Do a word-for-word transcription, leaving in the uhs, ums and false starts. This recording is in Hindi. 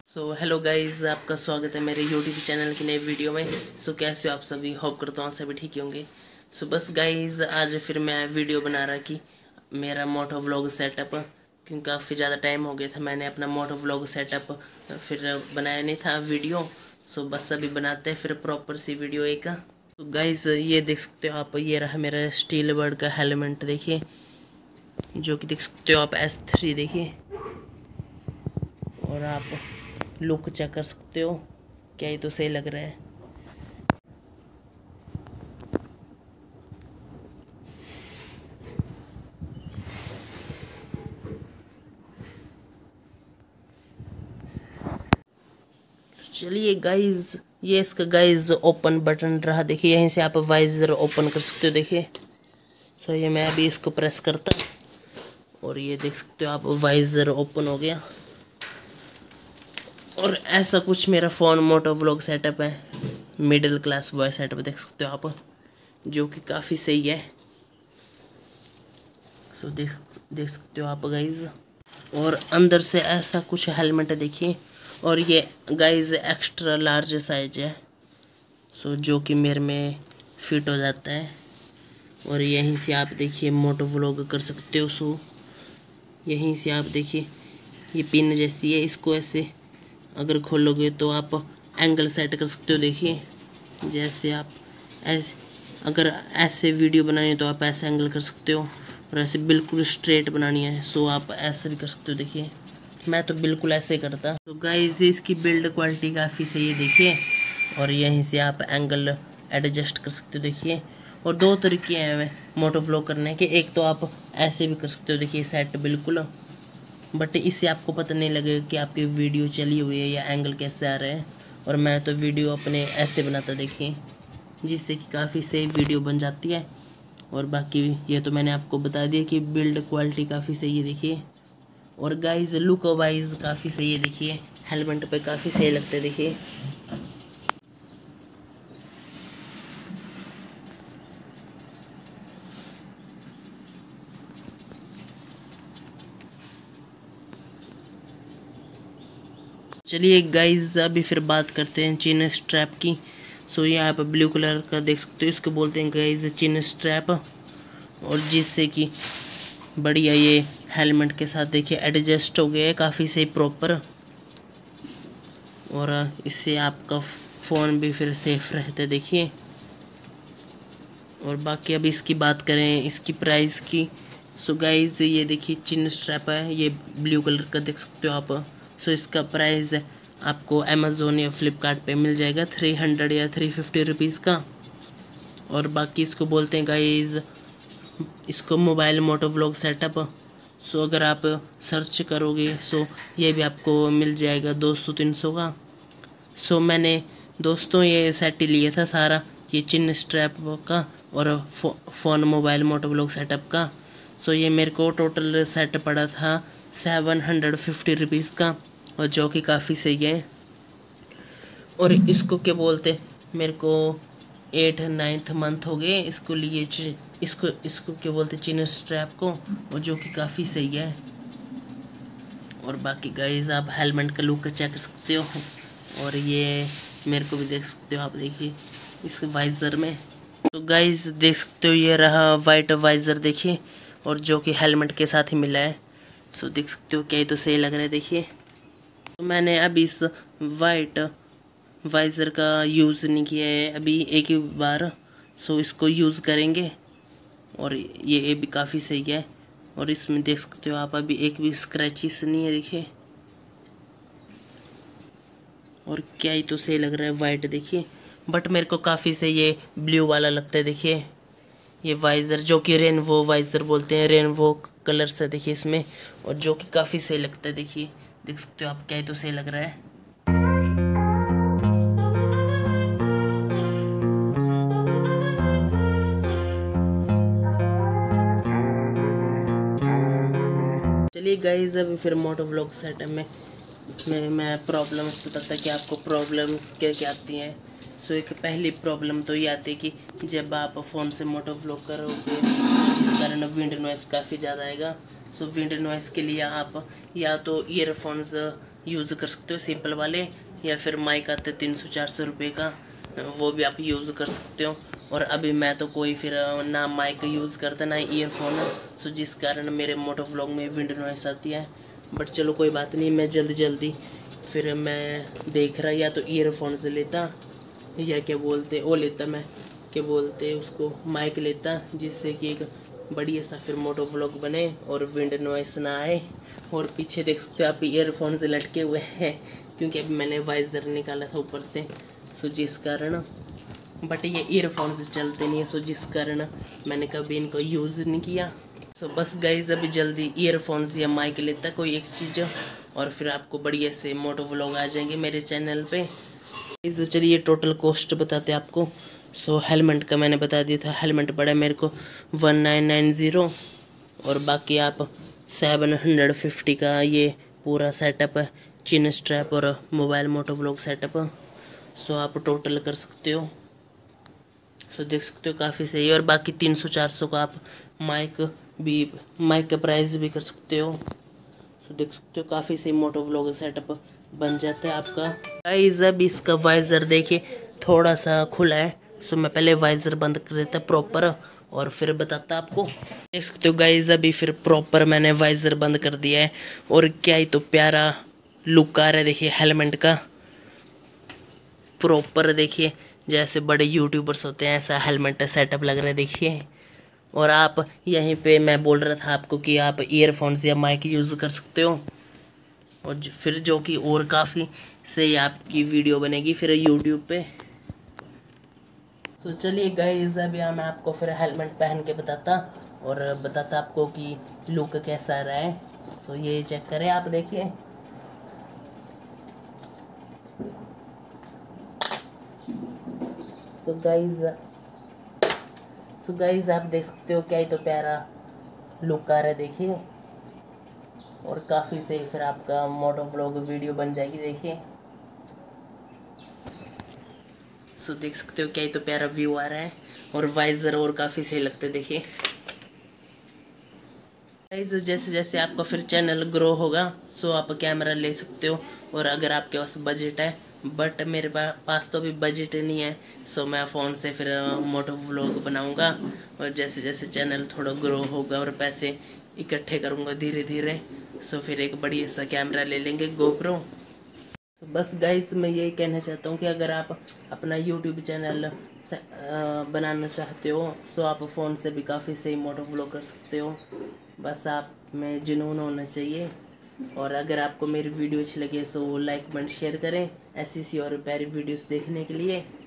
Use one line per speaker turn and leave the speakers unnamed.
सो हेलो गाइज़, आपका स्वागत है मेरे यूट्यूब चैनल की नई वीडियो में। सो so, कैसे हो आप सभी? होप करता हूँ सभी ठीक होंगे। सो so, बस गाइज़ आज फिर मैं वीडियो बना रहा कि मेरा मोटो व्लॉग सेटअप, क्योंकि काफ़ी ज़्यादा टाइम हो गया था मैंने अपना मोटो व्लॉग सेटअप फिर बनाया नहीं था वीडियो। सो so, बस अभी बनाते हैं फिर प्रॉपर सी वीडियो एक। तो गाइज़ ये देख सकते हो आप, ये रहा मेरा स्टील बर्ड का हेलमेट, देखिए जो कि देख सकते हो आप एस थ्री देखिए, और आप लुक चेक कर सकते हो, क्या ही तो सही लग रहा है। चलिए गाइज, ये इसका गाइज ओपन बटन रहा, देखिए यहीं से आप वाइजर ओपन कर सकते हो, देखिए। सो ये मैं अभी इसको प्रेस करता और ये देख सकते हो आप वाइजर ओपन हो गया। और ऐसा कुछ मेरा फ़ोन मोटो व्लॉग सेटअप है, मिडिल क्लास बॉय सेटअप देख सकते हो आप, जो कि काफ़ी सही है। सो देख देख सकते हो आप गाइज। और अंदर से ऐसा कुछ हेलमेट है देखिए, और ये गाइज एक्स्ट्रा लार्ज साइज है, सो जो कि मेरे में फिट हो जाता है। और यहीं से आप देखिए मोटो व्लॉग कर सकते हो। सो यहीं से आप देखिए ये पिन जैसी है, इसको ऐसे अगर खोलोगे तो आप एंगल सेट कर सकते हो, देखिए जैसे आप ऐसे अगर ऐसे वीडियो बनानी है तो आप ऐसे एंगल कर सकते हो, और ऐसे बिल्कुल स्ट्रेट बनानी है सो आप ऐसे भी कर सकते हो, देखिए मैं तो बिल्कुल ऐसे करता। तो गाइस इसकी बिल्ड क्वालिटी काफ़ी सही है देखिए, और यहीं से आप एंगल एडजस्ट कर सकते हो, देखिए। और दो तरीके हैं मोटो व्लॉग करने के, एक तो आप ऐसे भी कर सकते हो, देखिए सेट बिल्कुल, बट इससे आपको पता नहीं लगेगा कि आपकी वीडियो चली हुई है या एंगल कैसे आ रहे हैं। और मैं तो वीडियो अपने ऐसे बनाता देखिए, जिससे कि काफ़ी सही वीडियो बन जाती है। और बाकी ये तो मैंने आपको बता दिया कि बिल्ड क्वालिटी काफ़ी सही है देखिए, और गाइस लुक वाइज काफ़ी सही है देखिए, हेलमेट पे काफ़ी सही लगता है देखिए। चलिए गाइस अभी फिर बात करते हैं चिन स्ट्रैप की। सो ये आप ब्लू कलर का देख सकते हो, इसको बोलते हैं गाइस चिन स्ट्रैप, और जिससे कि बढ़िया ये हेलमेट के साथ देखिए एडजस्ट हो गया है काफ़ी सही प्रॉपर, और इससे आपका फ़ोन भी फिर सेफ रहता है देखिए। और बाकी अब इसकी बात करें इसकी प्राइस की, सो गाइस ये देखिए चिन स्ट्रैप है, ये ब्लू कलर का देख सकते हो आप। सो इसका प्राइस आपको अमेज़ोन या फ्लिपकार्ट पे मिल जाएगा थ्री हंड्रेड या थ्री फिफ्टी रुपीज़ का। और बाकी इसको बोलते हैं गाइस, इसको mobile moto vlog setup. So अगर आप सर्च करोगे सो ये भी आपको मिल जाएगा दो सौ तीन सौ का। सो मैंने दोस्तों ये सेट ही लिया था सारा, ये चिन स्ट्रैप का और फो, phone mobile moto vlog setup का। सो ये मेरे को टोटल सेट पड़ा था सेवन हंड्रेड फिफ्टी रुपीज़ का, और जो कि काफ़ी सही है। और इसको क्या बोलते, मेरे को एट नाइन्थ मंथ हो गए इसको लिए, इसको इसको क्या बोलते चिन स्ट्रैप को, और जो कि काफ़ी सही है। और बाकी गाइस आप हेलमेट का लुक चेक कर सकते हो, और ये मेरे को भी देख सकते हो आप, देखिए इस वाइज़र में। तो गाइस देख सकते हो ये रहा वाइट वाइज़र देखिए, और जो कि हेलमेट के साथ ही मिला है। सो देख सकते हो क्या ही तो सही लग रहा है देखिए। तो मैंने अभी इस वाइट वाइज़र का यूज़ नहीं किया है अभी एक ही बार, सो इसको यूज़ करेंगे, और ये ये भी काफ़ी सही है। और इसमें देख सकते हो आप अभी एक भी स्क्रैचेस नहीं है देखिए, और क्या ही तो सही लग रहा है वाइट देखिए। बट मेरे को काफ़ी सही ये ब्लू वाला लगता है देखिए, ये वाइज़र जो कि रेनबो वाइज़र बोलते हैं, रेनबो कलर से देखिए इसमें, और जो कि काफ़ी सही लगता है देखिए। देख सकते हो आप क्या ही तो सही लग रहा है। चलिए गाइस अभी फिर मोटो व्लॉग सेटअप में मैं मैं प्रॉब्लम्स बताता कि आपको प्रॉब्लम्स क्या क्या आती हैं। सो एक पहली प्रॉब्लम तो ये आती है कि जब आप फ़ोन से मोटो व्लॉग करोगे जिस कारण विंड नॉइज़ काफ़ी ज़्यादा आएगा। सो विंड नॉइज़ के लिए आप या तो ईयरफोन्स यूज़ कर सकते हो सिंपल वाले, या फिर माइक आते तीन सौ चार सौ रुपये का, वो भी आप यूज़ कर सकते हो। और अभी मैं तो कोई फिर ना माइक यूज़ करता ना ईयरफोन, सो जिस कारण मेरे मोटो व्लॉग में विंड नॉइस आती है। बट चलो कोई बात नहीं, मैं जल्दी जल्दी फिर मैं देख रहा या तो ईयरफोन से लेता, या क्या बोलते वो लेता मैं क्या बोलते उसको माइक लेता, जिससे कि एक बढ़िया सा फिर मोटो व्लॉग बने और विंड नॉइस ना आए। और पीछे देख सकते हो आप ईयरफोन से लटके हुए हैं, क्योंकि अभी मैंने वाइज़र निकाला था ऊपर से, सो जिस कारण, बट ये ईयरफोन से चलते नहीं है, सो जिस कारण मैंने कभी इनको यूज़ नहीं किया। सो बस गाइज अभी जल्दी ईयरफोन्स या माइक लेता कोई एक चीज़, और फिर आपको बढ़िया से मोटो व्लॉग आ जाएंगे मेरे चैनल पे। इस चलिए टोटल कॉस्ट बताते हैं आपको। सो हेलमेट का मैंने बता दिया था, हेलमेट पड़ा मेरे को वन नाइन नाइन ज़ीरो, और बाकी आप सेवन हंड्रेड फिफ्टी का ये पूरा सेटअप है, चिन स्ट्रैप और mobile moto vlog setup. So आप टोटल कर सकते हो, सो देख सकते हो काफ़ी सही है। और बाकी तीन सौ चार सौ का आप माइक भी, माइक का प्राइस भी कर सकते हो। सो देख सकते हो काफ़ी सही मोटो व्लॉग सेटअप बन जाता है आपका। गाइस अब इसका वाइज़र देखिए थोड़ा सा खुला है, सो मैं पहले वाइज़र बंद कर देता प्रॉपर और फिर बताता आपको। देख सकते हो गाइस अभी फिर प्रॉपर मैंने वाइज़र बंद कर दिया है, और क्या ही तो प्यारा लुक आ रहा है देखिए हेलमेट का। प्रॉपर देखिए जैसे बड़े यूट्यूबर्स होते हैं ऐसा हेलमेट सेटअप लग रहा है देखिए। और आप यहीं पे मैं बोल रहा था आपको कि आप ईयरफोन्स या माइक यूज़ कर सकते हो, और फिर जो कि और काफ़ी सही आपकी वीडियो बनेगी फिर यूट्यूब पे। सो चलिए गाइस अभी मैं आपको फिर हेलमेट पहन के बताता और बताता आपको कि लुक कैसा रहा है। सो ये चेक करें आप देखिए। सो गाइस सो गाइस आप देख सकते हो क्या ही तो प्यारा लुक आ रहा है देखिए, और काफ़ी सही फिर आपका मोटो व्लॉग वीडियो बन जाएगी देखिए। सो देख सकते हो क्या ही तो प्यारा व्यू आ रहा है, और वाइज़र और काफ़ी सही लगते हैं देखिए। गाइस जैसे जैसे आपका फिर चैनल ग्रो होगा सो आप कैमरा ले सकते हो, और अगर आपके पास बजट है, बट मेरे पास तो अभी बजट नहीं है, सो मैं फ़ोन से फिर मोटो व्लॉग बनाऊंगा। और जैसे जैसे चैनल थोड़ा ग्रो होगा और पैसे इकट्ठे करूंगा धीरे धीरे, सो फिर एक बढ़िया सा कैमरा ले लेंगे गोप्रो। तो बस गाइस मैं यही कहना चाहता हूँ कि अगर आप अपना यूट्यूब चैनल बनाना चाहते हो सो आप फ़ोन से भी काफ़ी सही मोटो व्लॉग कर सकते हो। बस आप में जुनून होना चाहिए। और अगर आपको मेरी वीडियो अच्छी लगे सो लाइक कमेंट शेयर करें ऐसी सी और प्यारी वीडियोस देखने के लिए।